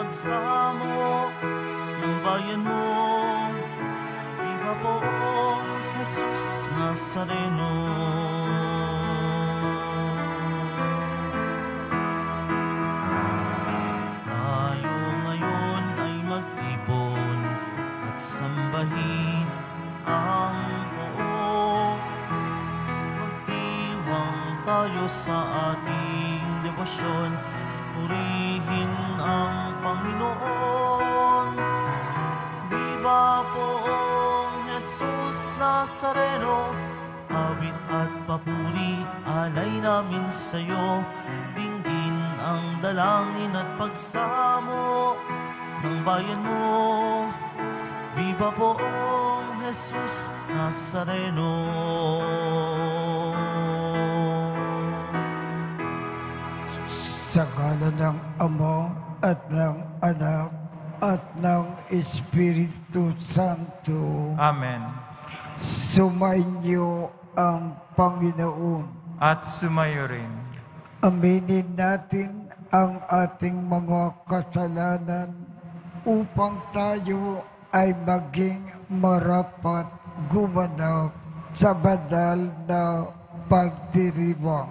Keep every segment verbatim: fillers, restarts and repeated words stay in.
pagsamo ng bayan mo. Viva poong Jesus Nazareno. Tayo ngayon ay magtipon at sambahin ang buo. Magdiwang tayo sa ating debosyon, purihin ang Panginoon. Viva poong Jesus Nazareno, awit at papuri alay namin sa'yo. Dinggin ang dalangin at pagsamo ng bayan mo. Viva poong Jesus Nazareno. Sa ngalan ng Ama at ng Anak at ng Espiritu Santo. Amen. Sumainyo ang Panginoon. At sumayo rin. Aminin natin ang ating mga kasalanan upang tayo ay maging marapat gumanap sa banal na pagdiriwang.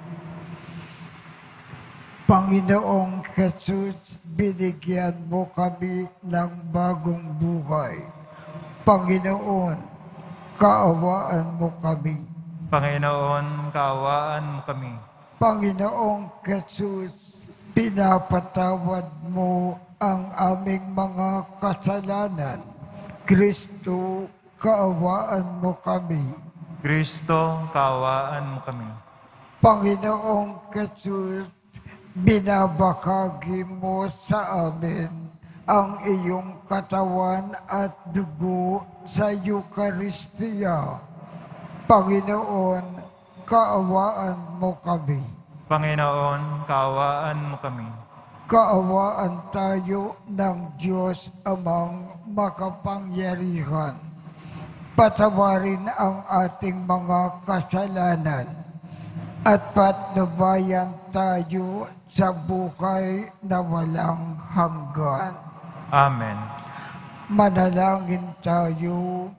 Panginoong Jesus, binigyan mo kami ng bagong buhay. Panginoon, kaawaan mo kami. Panginoon, kaawaan mo kami. Panginoong Jesus, pinapatawad mo ang aming mga kasalanan. Kristo, kaawaan mo kami. Kristo, kaawaan mo kami. Panginoong Jesus, binabahagi mo sa amin ang iyong katawan at dugo sa Eucharistia. Panginoon, kaawaan mo kami. Panginoon, kaawaan mo kami. Kaawaan tayo ng Diyos Amang makapangyarihan. Patawarin ang ating mga kasalanan at patnubayan tayo sa buhay na walang hanggan. Amen. Manalangin tayo.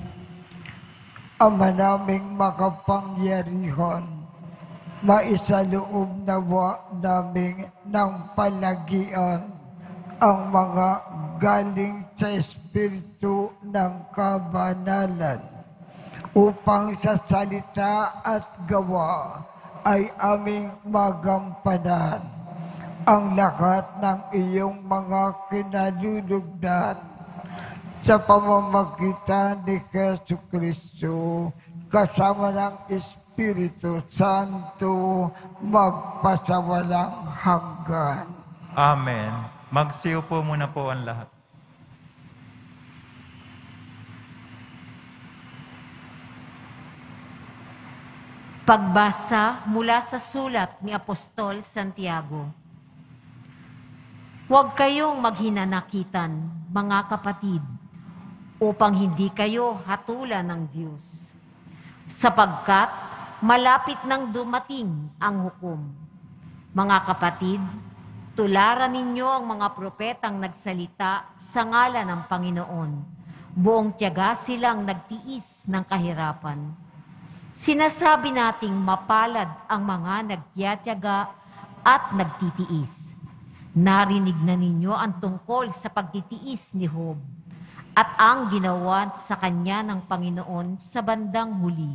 Ama naming makapangyarihan, maisaloob nawa naming ng palagian ang mga galing sa Espiritu ng kabanalan upang sa salita at gawa ay aming magampanan ang lahat ng iyong mga kinalulugdan sa pamamagitan ni Jesucristo kasama ng Espiritu Santo magpasawalang hanggan. Amen. Magsiyo po muna po ang lahat. Pagbasa mula sa sulat ni Apostol Santiago. Huwag kayong maghinanakitan, mga kapatid, upang hindi kayo hatulan ng Diyos. Sapagkat malapit nang dumating ang hukom. Mga kapatid, tularan ninyo ang mga propetang nagsalita sa ngalan ng Panginoon. Buong tiyaga silang nagtiis ng kahirapan. Sinasabi nating mapalad ang mga nagtiyatyaga at nagtitiis. Narinig na ninyo ang tungkol sa pagtitiis ni Job at ang ginawa sa kanya ng Panginoon sa bandang huli.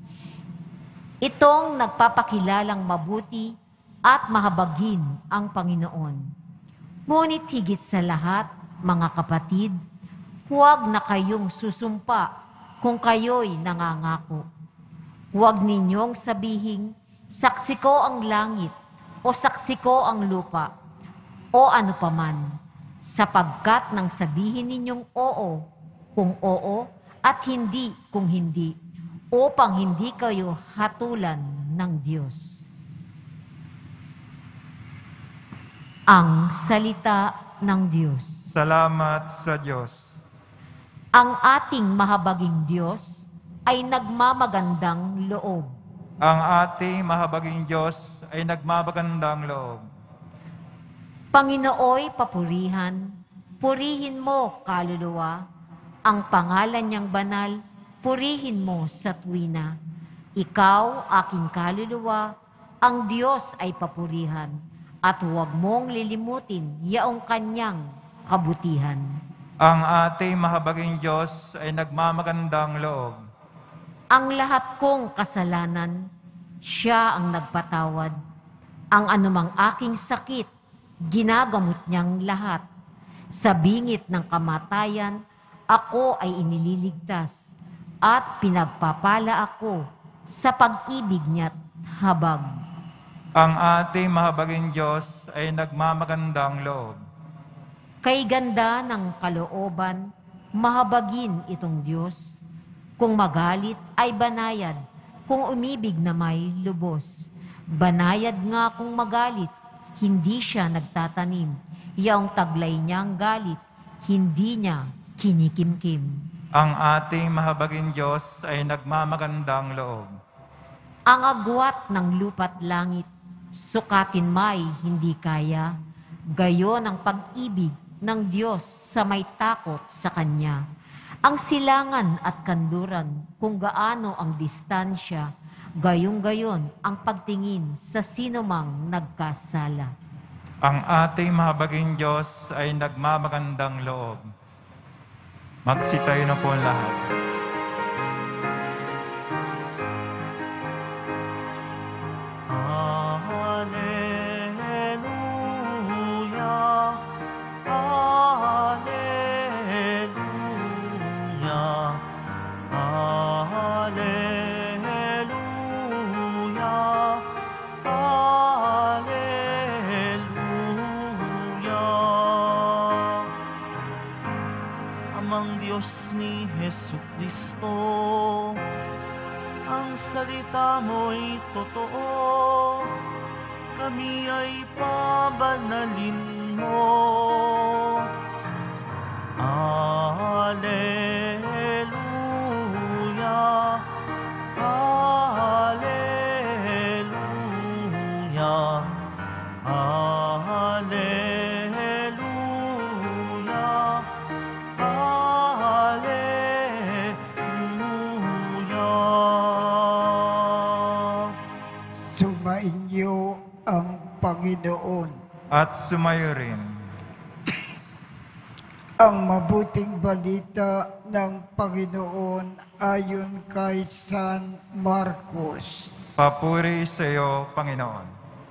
Itong nagpapakilalang mabuti at mahabagin ang Panginoon. Ngunit higit sa lahat, mga kapatid, huwag na kayong susumpa kung kayo'y nangangako. Huwag ninyong sabihin, saksi ko ang langit o saksi ko ang lupa o ano paman, sapagkat nang sabihin ninyong oo kung oo at hindi kung hindi, upang hindi kayo hatulan ng Diyos. Ang salita ng Diyos. Salamat sa Diyos. Ang ating mahabaging Diyos ay nagmamagandang loob. Ang ating mahabaging Diyos ay nagmamagandang loob. Panginooy papurihan, purihin mo, kaluluwa, ang pangalan niyang banal, purihin mo sa tuwina. Ikaw, aking kaluluwa, ang Diyos ay papurihan, at huwag mong lilimutin yaong kanyang kabutihan. Ang ating mahabaging Diyos ay nagmamagandang loob. Ang lahat kong kasalanan, siya ang nagpatawad. Ang anumang aking sakit, ginagamot niyang lahat. Sa bingit ng kamatayan, ako ay inililigtas at pinagpapala ako sa pag-ibig niya't habag. Ang ating mahabaging Diyos ay nagmamagandang loob. Kay ganda ng kalooban, mahabagin itong Diyos. Kung magalit ay banayad, kung umibig na may lubos. Banayad nga kung magalit, hindi siya nagtatanim. Yaong taglay niyang galit, hindi niya kinikimkim. Ang ating mahabaging Diyos ay nagmamagandang loob. Ang agwat ng lupa't langit, sukatin may hindi kaya. Gayon ang pag-ibig ng Diyos sa may takot sa Kanya. Ang silangan at kanluran, kung gaano ang distansya, gayong-gayon ang pagtingin sa sinumang nagkasala. Ang ating mahabaging Diyos ay nagmamagandang loob. Magsitayo na po ang lahat. Diyos ni Jesucristo, ang salita mo'y totoo, kami ay pabanalin mo. Alleluia, Alleluia, Alleluia. Sumainyo ang Panginoon. At sumayo rin. Ang mabuting balita ng Panginoon ayon kay San Marcos. Papuri sa iyo, Panginoon.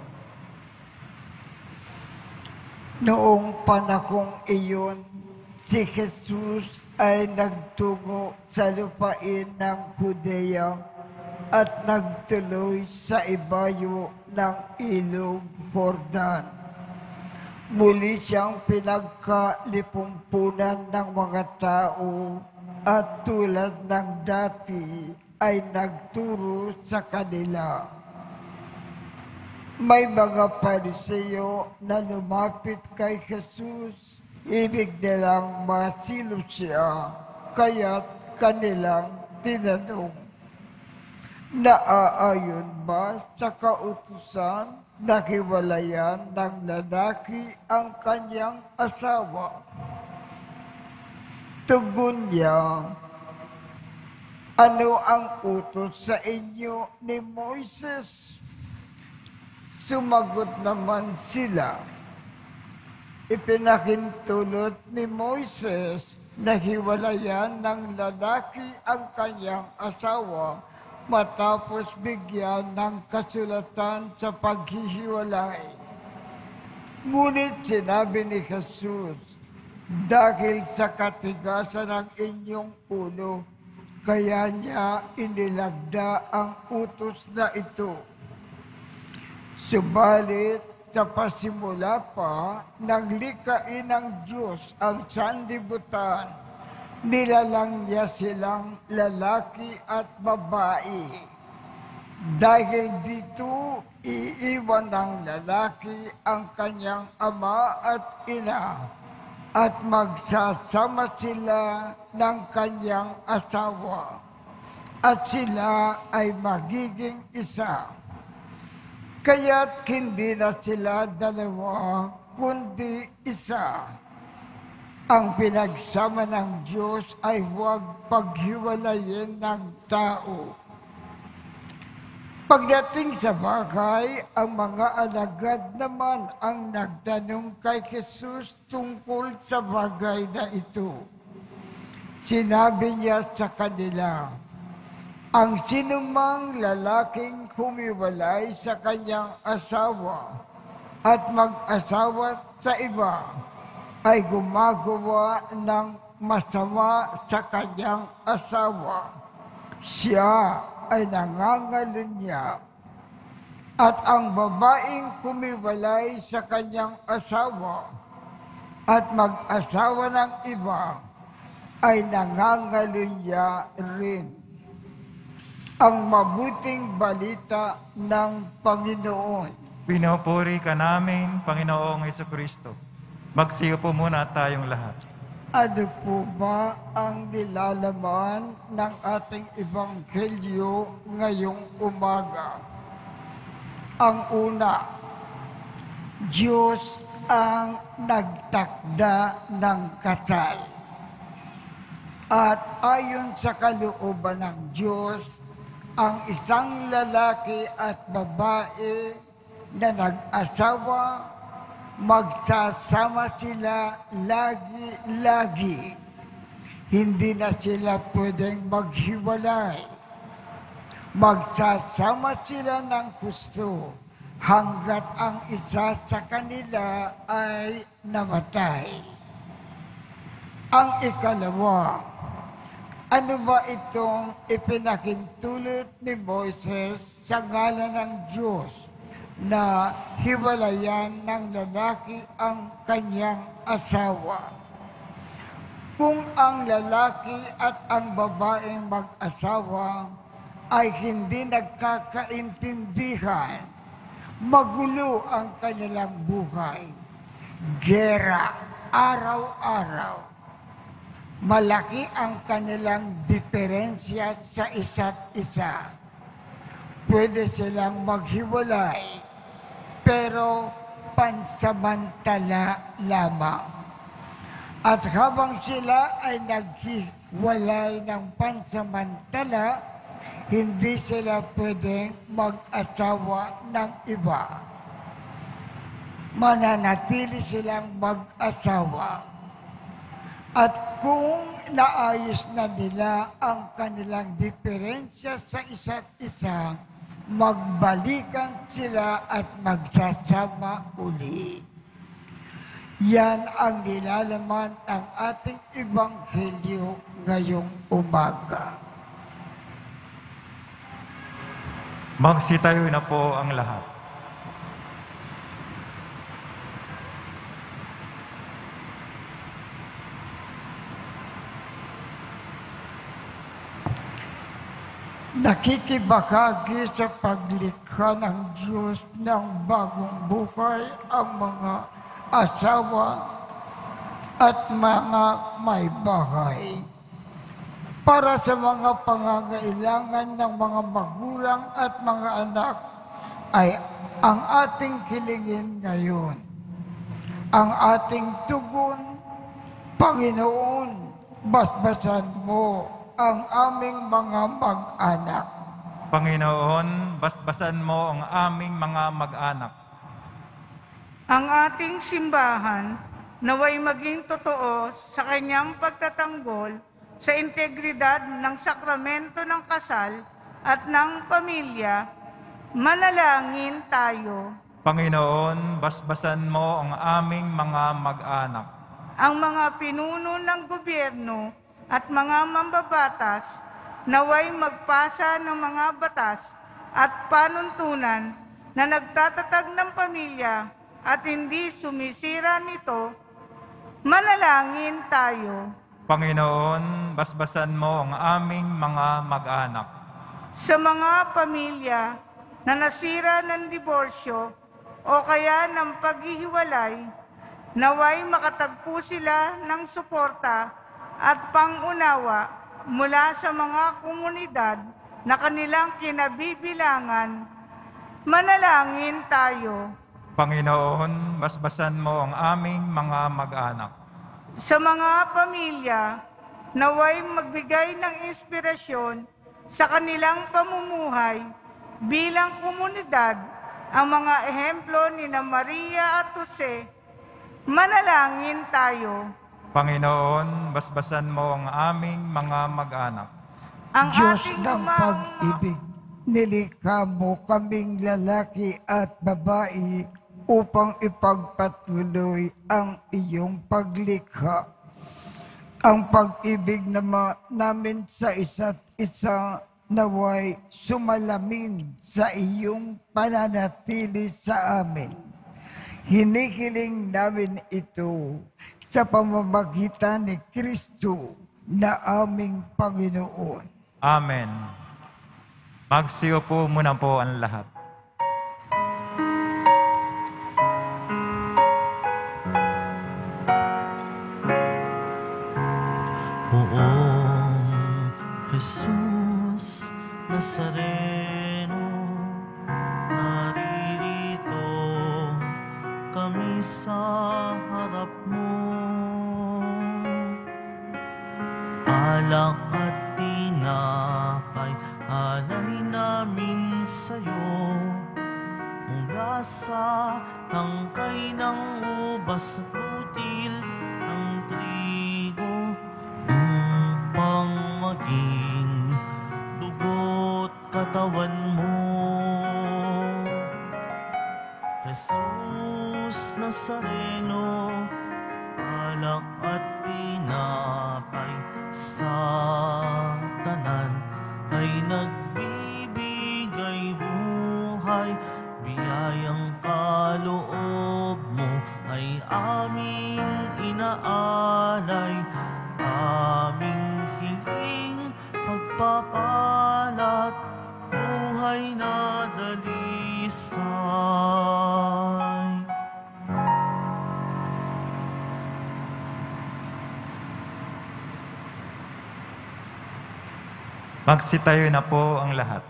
Noong panahong iyon, si Jesus ay nagtungo sa lupain ng Judea at nagtuloy sa ibayo ng Ilog Jordan. Muli siyang pinagkalipumpunan ng mga tao at tulad ng dati ay nagturo sa kanila. May mga Pariseo na lumapit kay Jesus, ibig nilang masilo siya, kaya't kanilang tinanong, naaayon ba sa kautusan na hiwalayan ng lalaki ang kanyang asawa? Tugon niya, ano ang utos sa inyo ni Moises? Sumagot naman sila, ipinakintulot ni Moises na hiwalayan ng lalaki ang kanyang asawa matapos bigyan ng kasulatan sa paghihiwalay. Ngunit sinabi ni Jesus, dahil sa katigasan ng inyong ulo, kaya niya inilagda ang utos na ito. Subalit, sa pasimula pa, naglikain ng Diyos ang sanlibutan, nilalang niya silang lalaki at babae. Dahil dito, iiwan ng lalaki ang kanyang ama at ina at magsasama sila ng kanyang asawa at sila ay magiging isa. Kaya't hindi na sila dalawa, kundi isa. Ang pinagsama ng Diyos ay huwag paghiwalayin ng tao. Pagdating sa bahay, ang mga alagad naman ang nagtanong kay Jesus tungkol sa bagay na ito. Sinabi niya sa kanila, ang sinumang lalaking humiwalay sa kanyang asawa at mag-asawa sa iba ay gumagawa ng masama sa kanyang asawa. Siya ay nangangalunya. At ang babaeng kumiwalay sa kanyang asawa at mag-asawa ng iba ay nangangalunya rin. Ang mabuting balita ng Panginoon. Pinupuri ka namin, Panginoong Jesucristo. Magsiyo po muna tayong lahat. Ano po ba ang nilalaman ng ating ebanghelyo ngayong umaga? Ang una, Diyos ang nagtakda ng kasal. At ayon sa kalooban ng Diyos, ang isang lalaki at babae na nag-asawa, magsasama sila lagi-lagi. Hindi na sila pwedeng maghiwalay. Magsasama sila ng gusto hanggat ang isa sa kanila ay namatay. Ang ikalawa, ano ba itong ipinakintulot ni Moises sa ngalan ng Diyos na hiwalayan ng lalaki ang kanyang asawa? Kung ang lalaki at ang babaeng mag-asawa ay hindi nagkakaintindihan, magulo ang kanilang buhay. Gera, araw-araw. Malaki ang kanilang diferensya sa isa't isa. Pwede silang maghiwalay, pero pansamantala lamang. At habang sila ay naghiwalay ng pansamantala, hindi sila pwedeng mag-asawa ng iba. Mananatili silang mag-asawa. At kung naayos na nila ang kanilang diferensya sa isa't isa, magbalikan sila at magsasama uli. Yan ang nilalaman ng ating ebanghelyo ngayong umaga. Magsitayo na po ang lahat. Nakikibahagi sa paglikha ng Diyos ng bagong buhay ang mga asawa at mga may bahay. Para sa mga pangangailangan ng mga magulang at mga anak ay ang ating hilingin ngayon. Ang ating tugon, Panginoon, basbasan mo ang aming mga mag-anak. Panginoon, basbasan mo ang aming mga mag-anak. Ang ating simbahan naway maging totoo sa kanyang pagtatanggol sa integridad ng sakramento ng kasal at ng pamilya. Manalangin tayo. Panginoon, basbasan mo ang aming mga mag-anak. Ang mga pinuno ng gobyerno at mga mambabatas naway magpasa ng mga batas at panuntunan na nagtatatag ng pamilya at hindi sumisira nito. Manalangin tayo. Panginoon, basbasan mo ang aming mga mag-anak. Sa mga pamilya na nasira ng diborsyo o kaya ng paghihiwalay, naway makatagpo sila ng suporta at pangunawa mula sa mga komunidad na kanilang kinabibilangan. Manalangin tayo. Panginoon, basbasan mo ang aming mga mag-anak. Sa mga pamilya, naway magbigay ng inspirasyon sa kanilang pamumuhay bilang komunidad ang mga ehemplo ni na Maria at Jose. Manalangin tayo. Panginoon, basbasan mo ang aming mga mag-anak. Ang Diyos ating ng mga- pag-ibig, nilikha mo kaming lalaki at babae upang ipagpatuloy ang iyong paglikha. Ang pag-ibig nama, namin sa isa't isa naway sumalamin sa iyong pananatili sa amin. Hinihiling namin ito sa pamamagitan ni Kristo na aming Panginoon. Amen. Magsiupo muna po ang lahat. Poong Jesus Nazareno, naririto kami sa harap mo. Alak at tinapay, alay namin sa'yo. Mula sa tangkay ng ubas at butil ng trigo, upang maging dugo't katawan mo. Jesus Nazareno, alak at tinapay, sa tanan ay nagbibigay buhay. Biyayang kaloob mo ay aming inaalay. Aming hiling pagpapalat, buhay na dalisay. Magsitayo na po ang lahat.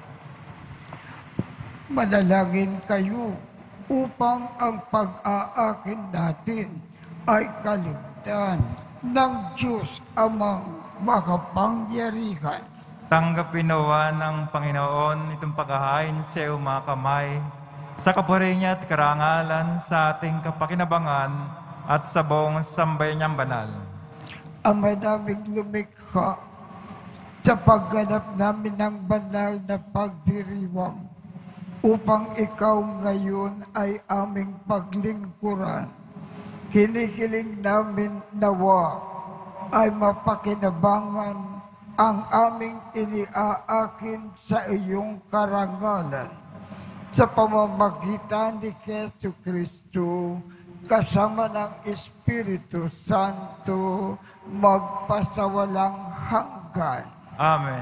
Manalangin kayo upang ang pag-aakin natin ay kaligtaan ng Diyos amang makapangyarihan. Tanggapin nawa ng Panginoon itong paghahain sa iyong mga kamay, sa kapuri niya at karangalan sa ating kapakinabangan at sa buong sambayan niyang banal. Ama naming lumikha, sa pagganap namin ng banal na pagdiriwang, upang ikaw ngayon ay aming paglingkuran. Hinihiling namin nawa ay mapakinabangan ang aming iniaakin sa iyong karangalan. Sa pamamagitan ni Jesu Kristo, kasama ng Espiritu Santo, magpasawalang hanggan. Amen.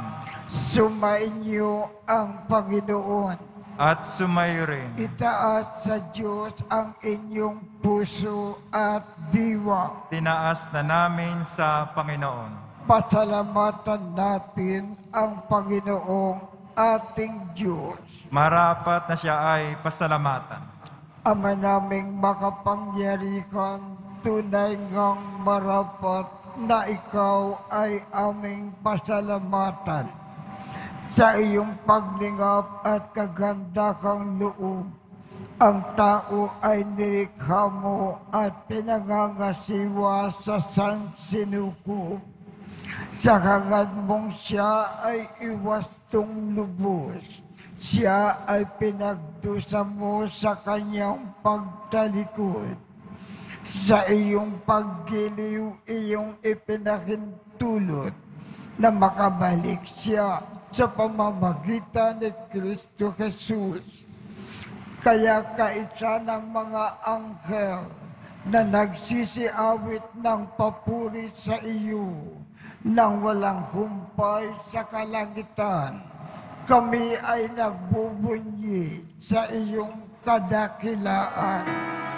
Sumainyo ang Panginoon. At sumayo rin. Itaas sa Diyos ang inyong puso at diwa. Tinaas na namin sa Panginoon. Pasalamatan natin ang Panginoong ating Diyos. Marapat na siya ay pasalamatan. Ama naming makapangyarihan, tunay ngang marapat na ikaw ay aming pasalamatan. Sa iyong paglingap at kagandakang loob, ang tao ay nilikha mo at pinangangasiwa sa sansinukob. Sa hangad mong siya ay iwastong lubos. Siya ay pinagdusa mo sa kanyang pagtalikod. Sa iyong paggiliw, iyong ipinahintulot na makabalik siya sa pamamagitan ni Kristo Jesus. Kaya kaisa ng mga anghel na nagsisiawit ng papuri sa iyo nang walang humpay sa kalangitan, kami ay nagbubunyi sa iyong kadakilaan.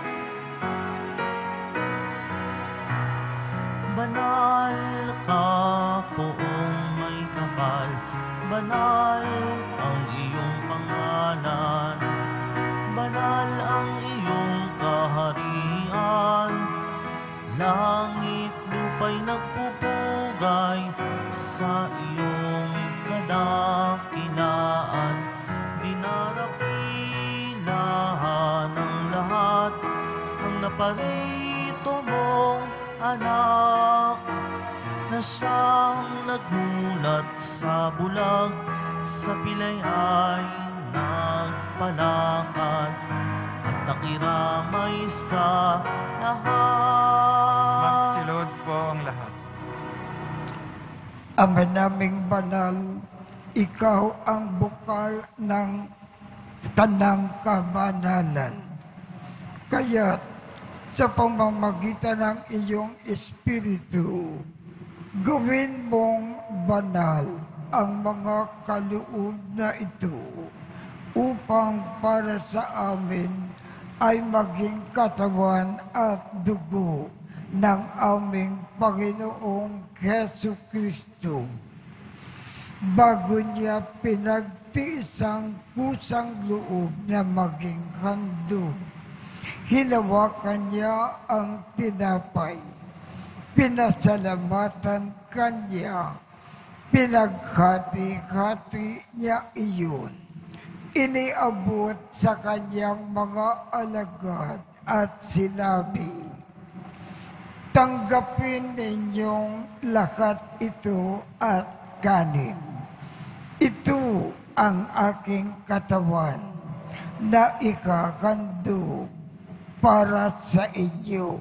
Banal ka poong may kapal, banal ang iyong pangalan, banal ang iyong sumugay sa iyong kadakilaan. Dinarakilahan ng lahat ang naparito mong anak, na siyang nagmulat sa bulag, sa pilay ay nagpalakad, at nakiramay sa lahat. Magsilod po ang lahat. Ama naming banal, ikaw ang bukal ng tanang kabanalan. Kaya't sa pamamagitan ng iyong Espiritu, gawin mong banal ang mga kaloob na ito upang para sa amin ay maging katawan at dugo ng aming Panginoong Hesu Kristo. Bago niya pinagtiis ang kusang loob na maging handog, hinawakan niya ang tinapay, pinasalamatan kanya, pinaghati-hati niya iyon, iniabot sa kanyang mga alagad at sinabi, "Tanggapin ninyong lahat ito at kanin. Ito ang aking katawan na ikakandog para sa inyo."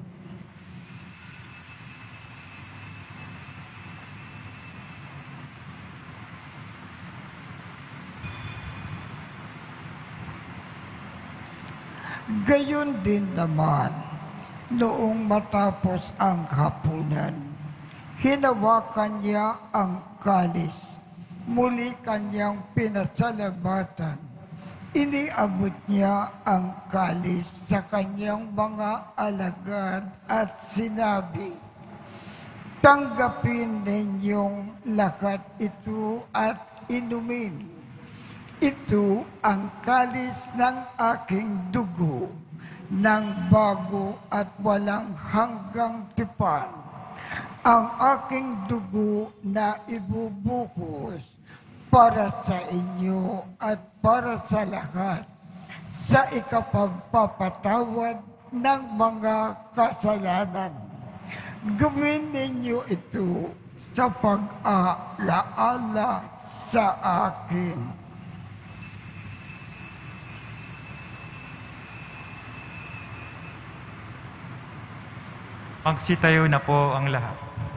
Gayon din naman, noong matapos ang hapunan, hinawakan niya ang kalis, muli kanyang pinasalamatan. Iniabot niya ang kalis sa kanyang mga alagad at sinabi, "Tanggapin ninyong lahat ito at inumin. Ito ang kalis ng aking dugo, ng bago at walang hanggang tipan. Ang aking dugo na ibubuhos para sa inyo at para sa lahat, sa ikapagpapatawad ng mga kasalanan. Gawin ninyo ito sa pag-aalaala sa akin." Magsitayo na po ang lahat.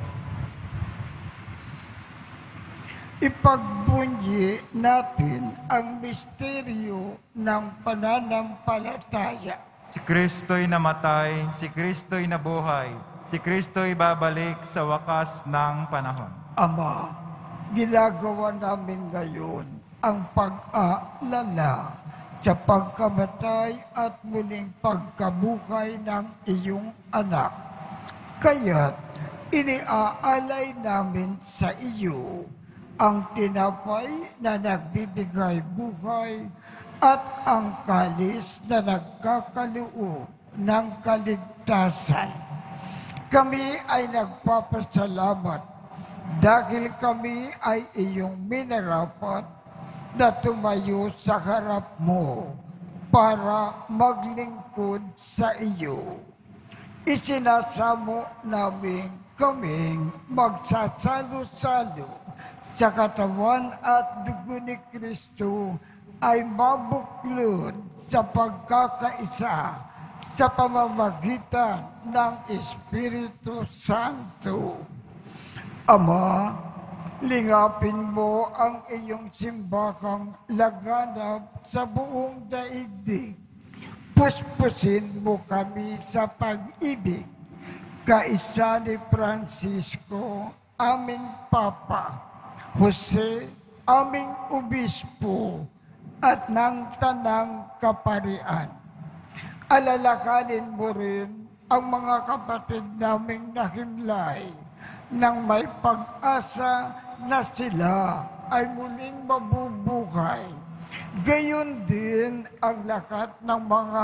Ipagbunyi natin ang misteryo ng pananampalataya. Si Kristo'y namatay, si Kristo'y nabuhay, si Kristo'y babalik sa wakas ng panahon. Ama, ginagawa namin ngayon ang pag-aalala sa pagkamatay at muling pagkabuhay ng iyong anak. Kaya't iniaalay namin sa iyo ang tinapay na nagbibigay buhay at ang kalis na nagkakaloob ng kaligtasan. Kami ay nagpapasalamat dahil kami ay iyong minarapat na tumayo sa harap mo para maglingkod sa iyo. Isinasamo namin kaming magsasalo-salo sa katawan at dugo ni Kristo ay mabuklod sa pagkakaisa sa pamamagitan ng Espiritu Santo. Ama, lingapin mo ang iyong simbahang laganap sa buong daigdig. Puspusin mo kami sa pag-ibig, kaisa ni Francisco, aming Papa, Jose, aming Obispo, at ng Tanang Kaparian. Alalakanin mo rin ang mga kapatid naming nahimlay nang may pag-asa na sila ay muling mabubuhay. Gayon din ang lahat ng mga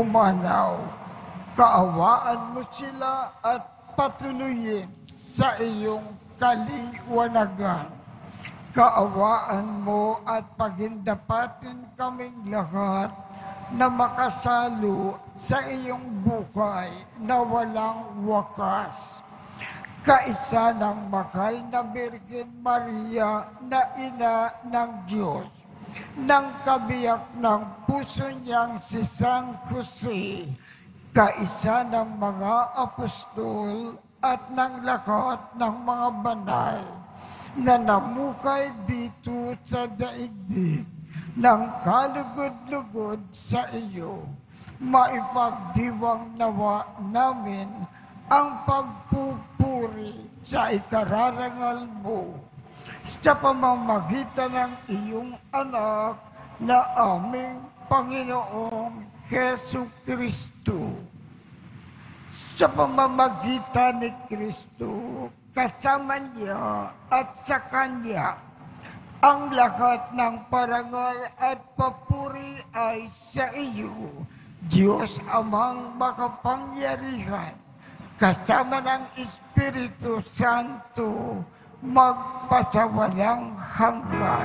pumanaw. Kaawaan mo sila at patuloyin sa iyong kaliwanagan. Kaawaan mo at pagindapatin kaming lahat na makasalo sa iyong buhay na walang wakas. Kaisa ng mahal na Birhen Maria na ina ng Diyos, ng kabiyak ng puso niyang si San Jose, kaisa ng mga apostol at ng lahat ng mga banal na namukay dito sa daigdig ng kalugod-lugod sa iyo, maipagdiwang nawa namin ang pagpupuri sa ikararangal mo sa pamamagitan ng iyong anak na aming Panginoong Hesu Kristo. Sa pamamagitan ni Kristo, kasama niya at sa Kanya, ang lahat ng parangal at papuri ay sa iyo, Diyos Amang makapangyarihan, kasama ng Espiritu Santo, magpasawalang hanggan.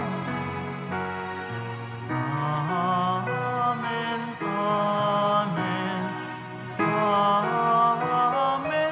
Amen, amen, amen,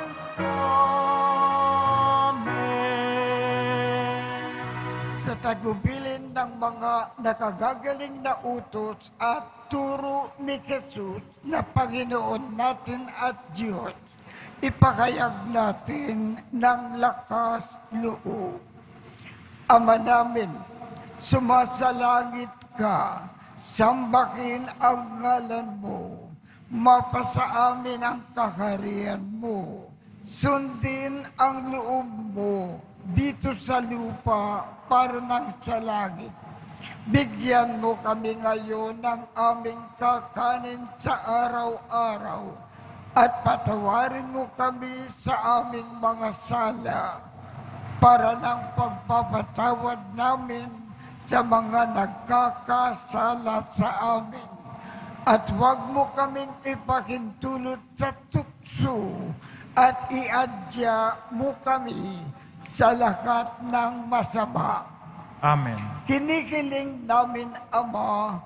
amen. Sa tagubilin ng mga nakagagaling na utos at turo ni Jesus na Panginoon natin at Diyos, ipakayag natin ng lakas loob. Ama namin, sumasalangit ka, sambahin ang ngalan mo, mapasa amin ang kaharian mo, sundin ang loob mo dito sa lupa para ng sa langit. Bigyan mo kami ngayon ng aming kakanin sa araw-araw at patawarin mo kami sa aming mga sala para ng pagpapatawad namin sa mga nagkakasala sa amin. At huwag mo kaming ipahintulot sa tukso at iadya mo kami sa lahat ng masama. Amen. Kinikiling namin, Ama,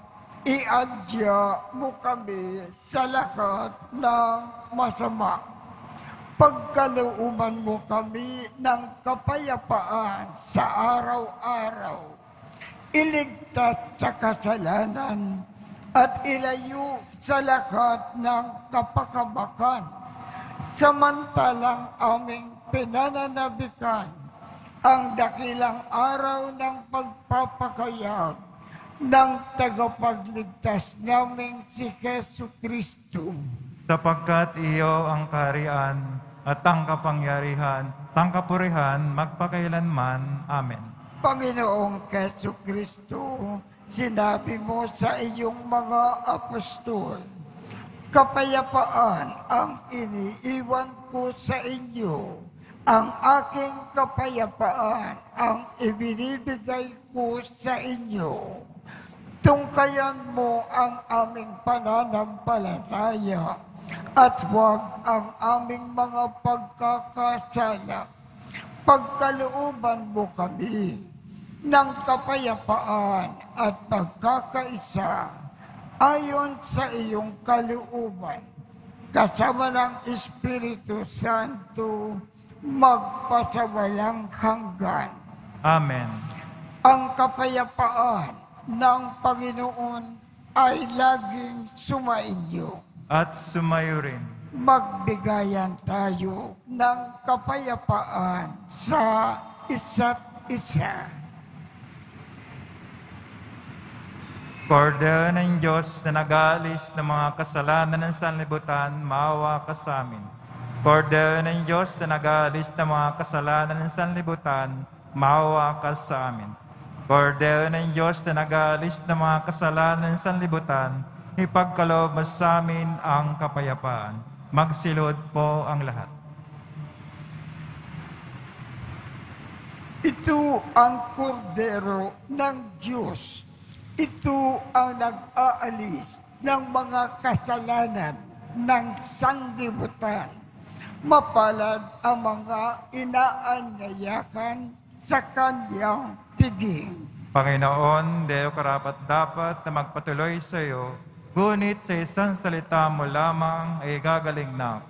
iadya mo kami sa lahat ng masama. Pagkalooban mo kami ng kapayapaan sa araw-araw. Iligtas sa kasalanan at ilayo sa lahat ng kapakabakan. Samantalang aming pinananabikan ang dakilang araw ng pagpapakayag ng tagapagligtas naming si Hesu Kristo. Sapagkat iyo ang kaharian at ang kapangyarihan, ang kapurihan, magpakailanman. Amen. Panginoong Hesu Kristo, sinabi mo sa iyong mga apostol, kapayapaan ang iniiwan ko sa inyo. Ang aking kapayapaan ang ibinibigay ko sa inyo. Tungkayan mo ang aming pananampalataya at huwag ang aming mga pagkakasala. Pagkalooban mo kami ng kapayapaan at pagkakaisa ayon sa iyong kalooban, kasama ng Espiritu Santo, magpasawalang hanggan. Amen. Ang kapayapaan ng Panginoon ay laging sumainyo. At sumayo rin. Magbigayan tayo ng kapayapaan sa isa't isa. Kordero ng Diyos na nag-aalis ng mga kasalanan ng sanlibutan, maawa ka sa amin. Kordero ng Diyos na nag-aalis ng mga kasalanan ng sanlibutan, maawa ka sa amin. Kordero ng Diyos na nag-aalis ng mga kasalanan ng sanlibutan, ipagkaloob mo sa amin ang kapayapaan. Magsilod po ang lahat. Ito ang kordero ng Diyos. Ito ang nag-aalis ng mga kasalanan ng sanlibutan. Mapalad ang mga inaanyayakan sa kanyang piging. Panginoon, di ako karapat-dapat na magpatuloy sa iyo, ngunit sa isang salita mo lamang ay gagaling na ako.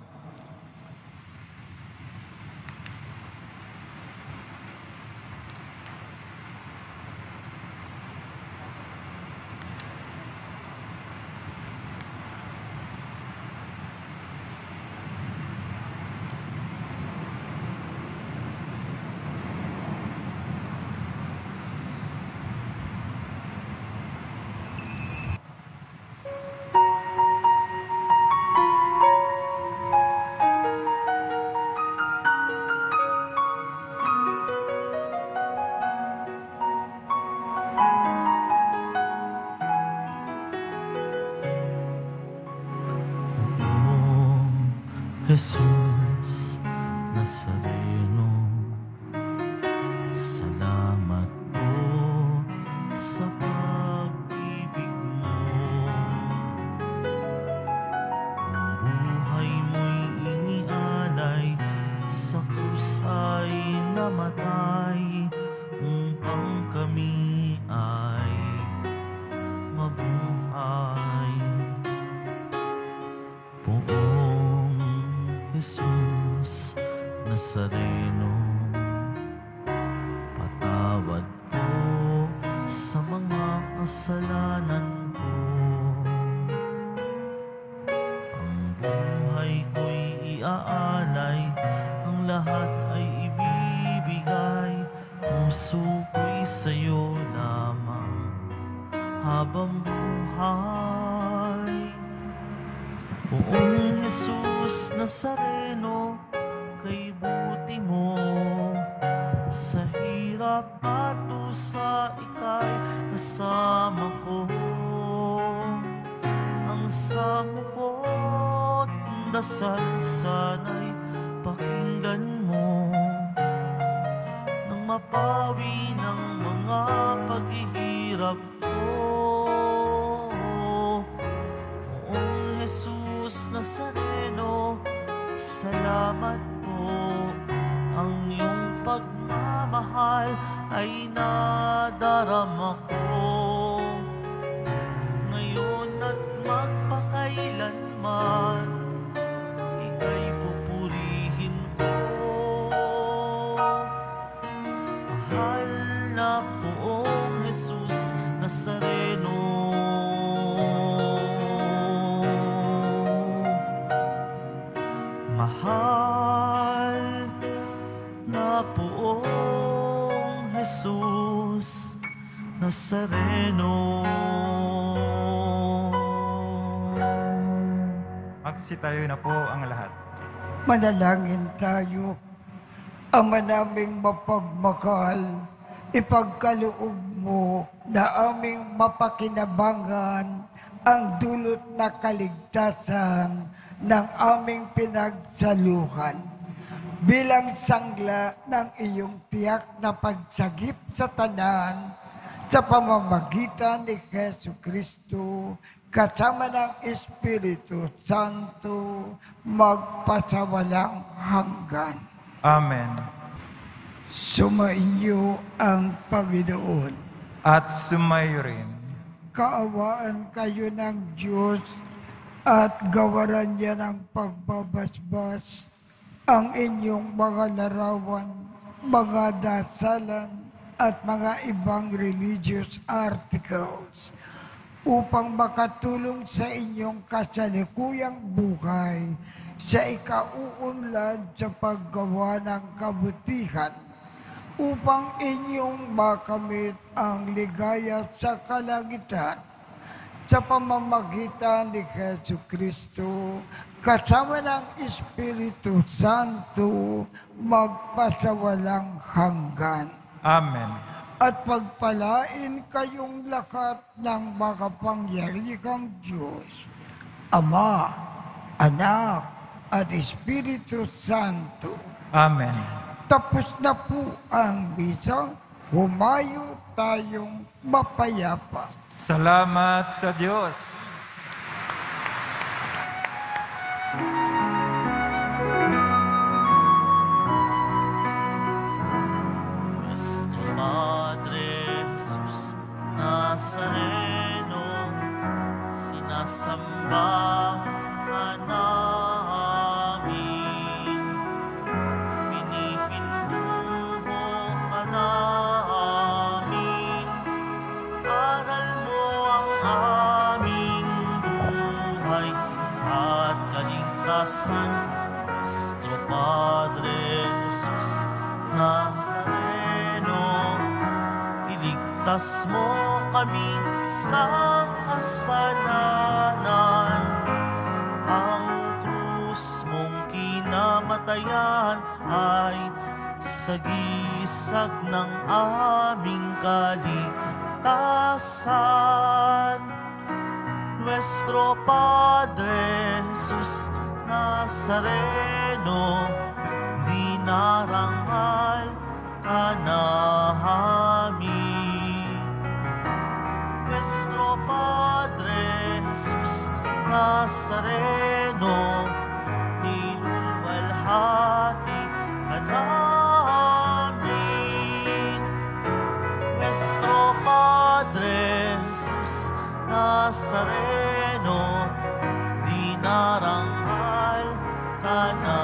Jesus Nazareno, salamat po sa pag-ibig mo. Ang buhay mo'y inialay, sa krus ay namatay, upang kami ay mabuhay. Poong Jesus Nazareno, patawad ko sa mga kasalanan ko. Ang buhay ko'y iaalay, ang lahat ay ibibigay. Puso ko'y sa'yo lamang habang buhay. Poong Jesus Nazareno, kay buti mo, sa hirap at dusa ika'y kasama ko. Ang samukot dasal sana'y pakinggan mo, nang mapawi ng mga paghihirap ko. Poong Jesus Nazareno, salamat po. Ang iyong pagmamahal ay nadarama ko, ngayon at magpakailanman, ika'y pupurihin ko. Mahal na Poong Jesus Nazareno, mahal na Poong Jesus Nazareno. Magsitayo na po ang lahat. Manalangin tayo. Ama naming mapagmahal, ipagkaloob mo na aming mapakinabangan ang dulot na kaligtasan ng aming pinagsaluhan. Bilang sangla ng iyong tiyak na pagsagip sa tanan, sa pamamagitan ni Jesu Kristo, kasama ng Espiritu Santo, magpasawalang hanggan. Amen. Sumainyo ang Panginoon. At sumayo rin. Kaawaan kayo ng Diyos at gawaran niya ng pagbabasbas ang inyong mga larawan, mga dasalan at mga ibang religious articles upang makatulong sa inyong kasalikuyang buhay sa ikauunlad sa paggawa ng kabutihan, upang inyong makamit ang ligaya sa kalangitan sa pamamagitan ni Jesu Kristo, kasama ng Espiritu Santo, magpasawalang hanggan. Amen. At pagpalain kayong lahat ng makapangyarihang Diyos, Ama, Anak, at Espiritu Santo. Amen. Tapos na po ang misa, humayo tayong mapayapa. Salamat sa Diyos. Nuestro Padre Jesus Nazareno, iligtas mo kami sa kasalanan. Ang krus mong kinamatayan ay sagisag ng aming kaligtasan. Nuestro Padre Jesus Nazareno, dinarangal ka namin. Nuestro Padre Jesus Nazareno, niluwalhati ka namin. Nuestro Padre Jesus Nazareno, dinarangal ka namin.